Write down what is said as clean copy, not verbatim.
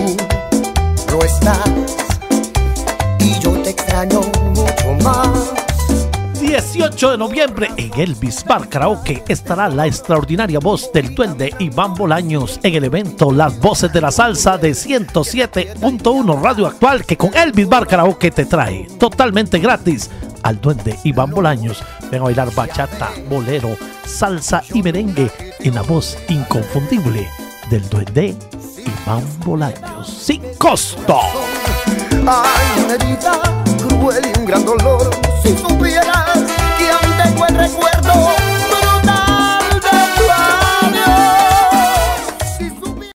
no estás y yo te extraño mucho más. 18 de noviembre en Elvis Bar Karaoke estará la extraordinaria voz del duende Iván Bolaños en el evento Las Voces de la Salsa de 107.1 Radio Actual, que con Elvis Bar Karaoke te trae totalmente gratis al duende Iván Bolaños. Ven a bailar bachata, bolero, salsa y merengue en la voz inconfundible del duende Iván Bolaños, sin costo. Hay una herida cruel y un gran dolor. Si supieras que aún tengo el recuerdo